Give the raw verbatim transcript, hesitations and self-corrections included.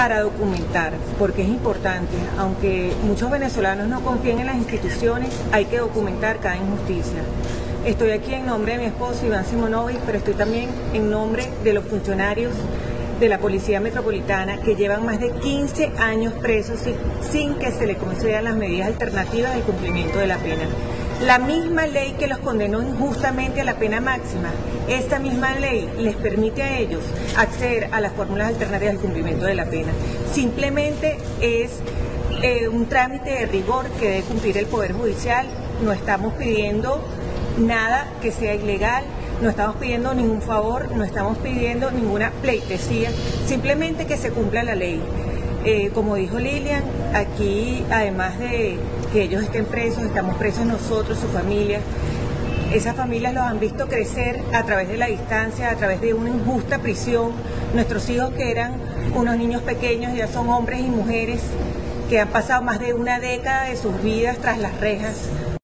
para documentar, porque es importante. Aunque muchos venezolanos no confíen en las instituciones, hay que documentar cada injusticia. Estoy aquí en nombre de mi esposo Iván Simonovic, pero estoy también en nombre de los funcionarios de la Policía Metropolitana que llevan más de quince años presos sin, sin que se le concedan las medidas alternativas del cumplimiento de la pena. La misma ley que los condenó injustamente a la pena máxima, esta misma ley les permite a ellos acceder a las fórmulas alternativas del cumplimiento de la pena. Simplemente es eh, un trámite de rigor que debe cumplir el Poder Judicial. No estamos pidiendo nada que sea ilegal, no estamos pidiendo ningún favor, no estamos pidiendo ninguna pleitesía, simplemente que se cumpla la ley. Eh, como dijo Lilian, aquí además de que ellos estén presos, estamos presos nosotros, su familia. Esas familias los han visto crecer a través de la distancia, a través de una injusta prisión. Nuestros hijos, que eran unos niños pequeños, ya son hombres y mujeres que han pasado más de una década de sus vidas tras las rejas.